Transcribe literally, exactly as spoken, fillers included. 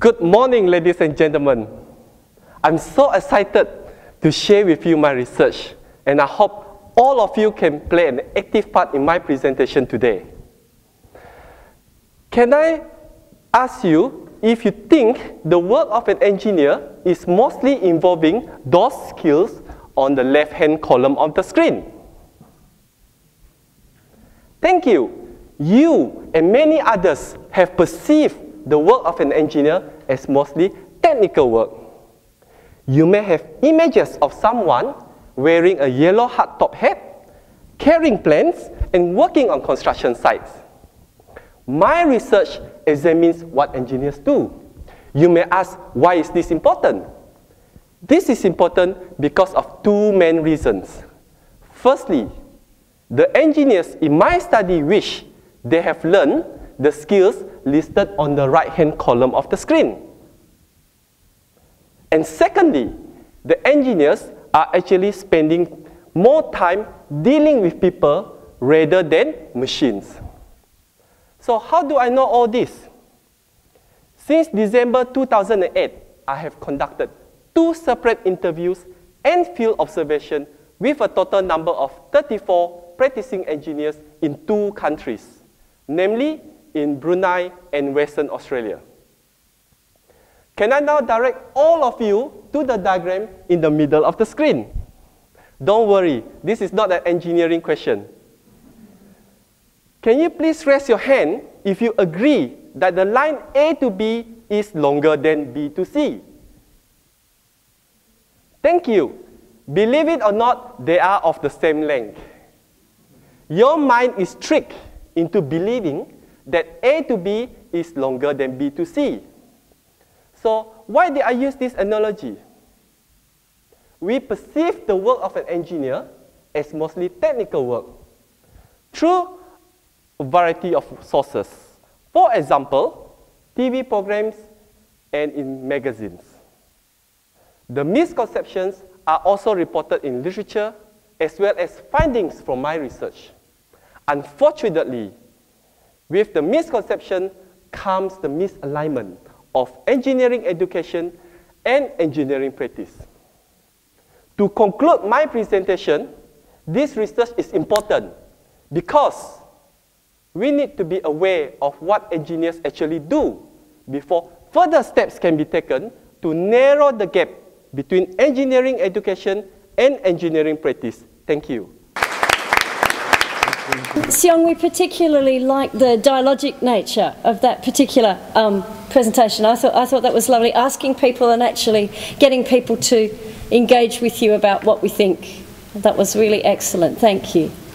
Good morning, ladies and gentlemen. I'm so excited to share with you my research, and I hope all of you can play an active part in my presentation today. Can I ask you if you think the work of an engineer is mostly involving those skills on the left-hand column of the screen? Thank you. You and many others have perceived the work of an engineer as mostly technical work. You may have images of someone wearing a yellow hardtop hat, carrying plans, and working on construction sites. My research examines what engineers do. You may ask, why is this important? This is important because of two main reasons. Firstly, the engineers in my study wish they have learned the skills listed on the right-hand column of the screen. And secondly, the engineers are actually spending more time dealing with people rather than machines. So how do I know all this? Since December two thousand eight, I have conducted two separate interviews and field observation with a total number of thirty-four practicing engineers in two countries, namely in Brunei and Western Australia. Can I now direct all of you to the diagram in the middle of the screen? Don't worry, this is not an engineering question. Can you please raise your hand if you agree that the line A to B is longer than B to C? Thank you. Believe it or not, they are of the same length. Your mind is tricked into believing that A to B is longer than B to C. So why did I use this analogy? We perceive the work of an engineer as mostly technical work through a variety of sources. For example, T V programs and in magazines. The misconceptions are also reported in literature as well as findings from my research. Unfortunately, with the misconception comes the misalignment of engineering education and engineering practice. To conclude my presentation, this research is important because we need to be aware of what engineers actually do before further steps can be taken to narrow the gap between engineering education and engineering practice. Thank you. Siong, we particularly like the dialogic nature of that particular um, presentation. I thought, I thought that was lovely, asking people and actually getting people to engage with you about what we think. That was really excellent. Thank you.